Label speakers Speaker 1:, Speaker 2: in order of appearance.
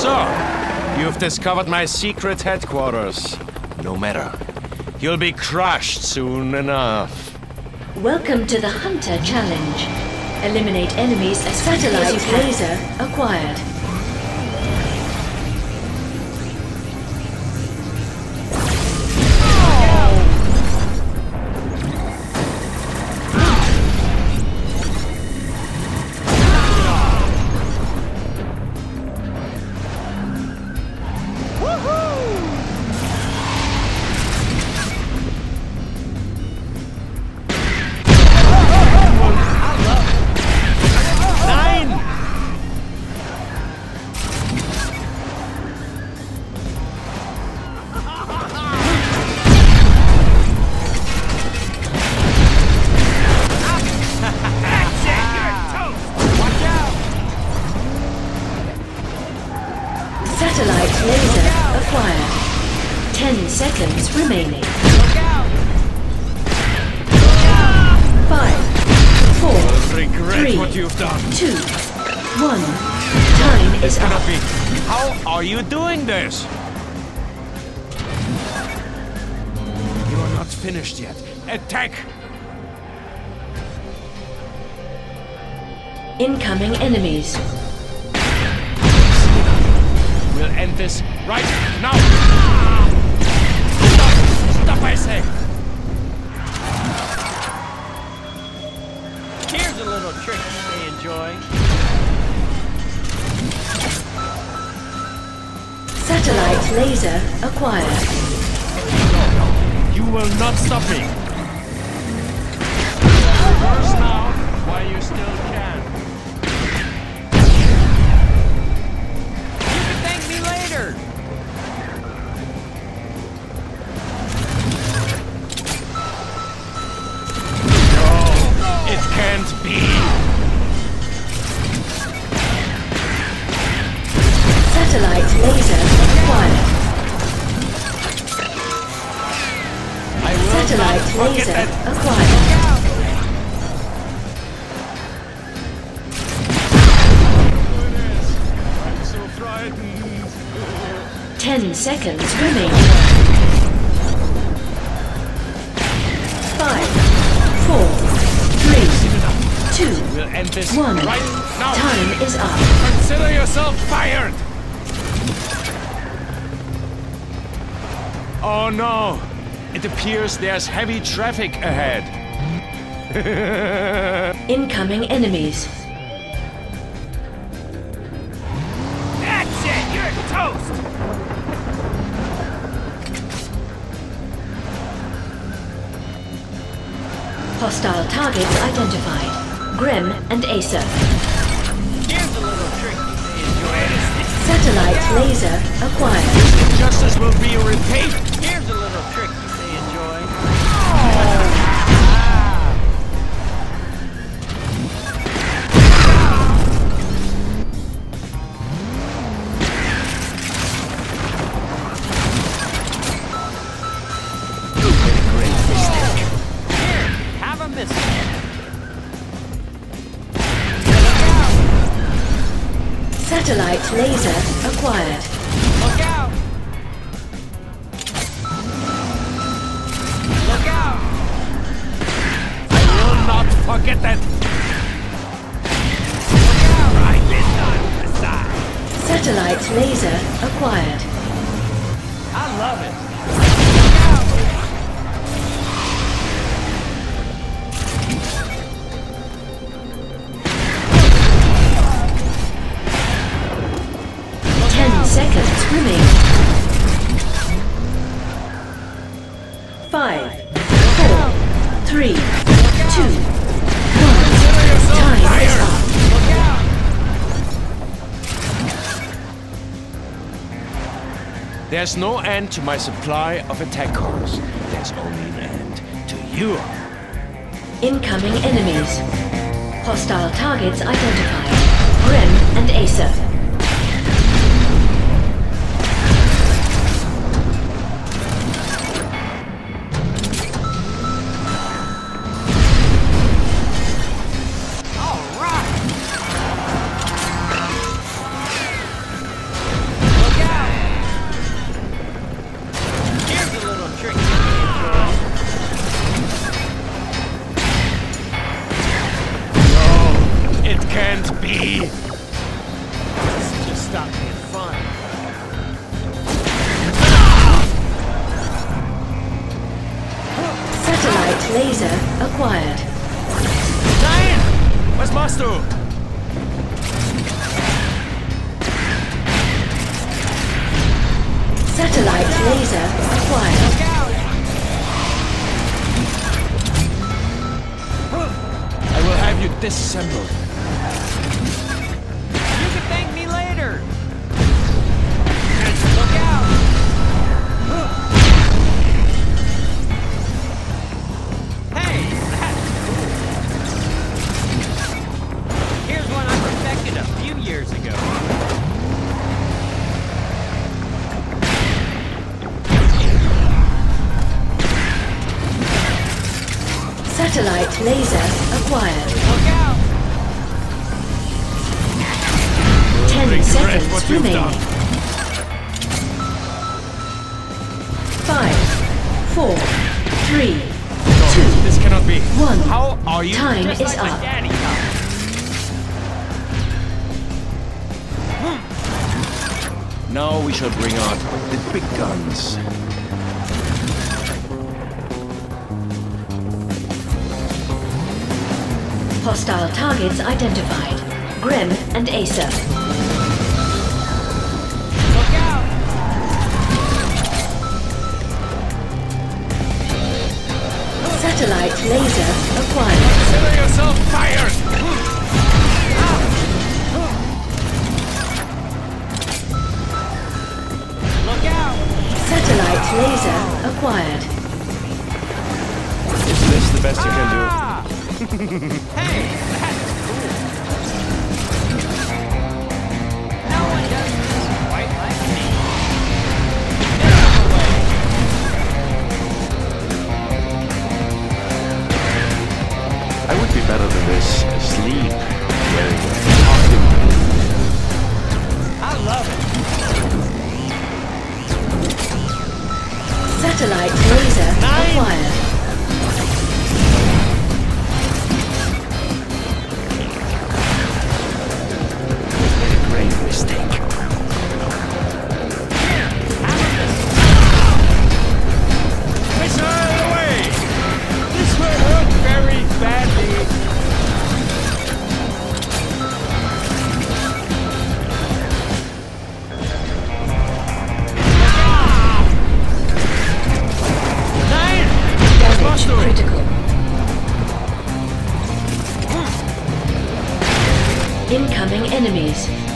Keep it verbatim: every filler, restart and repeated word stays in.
Speaker 1: So, you've discovered my secret headquarters. No matter. You'll be crushed soon enough.
Speaker 2: Welcome to the Hunter Challenge. Eliminate enemies as satellite laser acquired. Satellite laser acquired. Ten seconds remaining. Five, four,
Speaker 1: Regret
Speaker 2: three,
Speaker 1: what you've done.
Speaker 2: two, one. Time is up.
Speaker 1: How are you doing this? You are not finished yet. Attack!
Speaker 2: Incoming enemies.
Speaker 1: We'll end this right now! Stop! Stop, I say!
Speaker 3: Here's a little trick you may enjoy.
Speaker 2: Satellite laser acquired.
Speaker 1: You will not stop me! Reverse now, while you still can.
Speaker 3: You can thank me later!
Speaker 1: No, it can't be!
Speaker 2: Satellite laser acquired.
Speaker 1: I will
Speaker 2: Satellite
Speaker 1: not forget
Speaker 2: laser
Speaker 1: that.
Speaker 2: acquired.
Speaker 1: I'm so frightened.
Speaker 2: Ten seconds remaining. Five, four, three, two,
Speaker 1: We'll end this
Speaker 2: one.
Speaker 1: right now.
Speaker 2: Time is up.
Speaker 1: Consider yourself fired! Oh no! It appears there's heavy traffic ahead.
Speaker 2: Incoming enemies.
Speaker 3: That's it! You're toast!
Speaker 2: Hostile targets identified. Grim and Acer.
Speaker 3: Here's a little trick you may enjoy.
Speaker 2: Satellite laser acquired.
Speaker 1: Justice will be repaid.
Speaker 3: Here's a little trick you may enjoy. Here, have a missile.
Speaker 2: Satellite laser acquired.
Speaker 3: Look out! Look out!
Speaker 1: I will not forget that.
Speaker 3: Right this time, this side.
Speaker 2: Satellite laser acquired.
Speaker 3: I love it.
Speaker 2: Ten seconds remaining. Five, four, three, two, one. Time is up.
Speaker 3: Look out!
Speaker 1: There's no end to my supply of attack cars. There's only an end to you.
Speaker 2: Incoming enemies. Hostile targets identified. Grim and Acer.
Speaker 1: can't be!
Speaker 3: Just stop being fun.
Speaker 2: Satellite laser acquired.
Speaker 1: Nein! Was machst du?
Speaker 2: Satellite laser acquired.
Speaker 3: Look out!
Speaker 1: I will have you disassembled.
Speaker 3: You can thank me later. Look out! Hey, that's cool. Here's one I perfected a few years ago.
Speaker 2: Satellite laser acquired.
Speaker 3: Look out!
Speaker 2: Ten
Speaker 1: Regret
Speaker 2: seconds
Speaker 1: what you've
Speaker 2: remaining.
Speaker 1: done.
Speaker 2: Five, four, three,
Speaker 1: No,
Speaker 2: two,
Speaker 1: this cannot be.
Speaker 2: one.
Speaker 1: How are you?
Speaker 2: Time
Speaker 3: Just
Speaker 2: is
Speaker 3: like my
Speaker 2: up.
Speaker 3: daddy taught me.
Speaker 1: Now we shall bring out the big guns.
Speaker 2: Hostile targets identified. Grim and Acer.
Speaker 3: Look out!
Speaker 2: Satellite laser acquired.
Speaker 1: Consider yourself fired!
Speaker 3: Look out!
Speaker 2: Satellite laser acquired.
Speaker 1: Is this the best you can do?
Speaker 3: Ah! Hey, that's cool. No one does this quite like me. Get out of the way.
Speaker 1: I would be better than this. Asleep. Wearing a costume.
Speaker 3: I love it.
Speaker 2: Satellite laser acquired.
Speaker 1: Great mistake. Missile away! This will hurt very badly. Nein! Was machst du?
Speaker 2: Critical. Incoming enemies.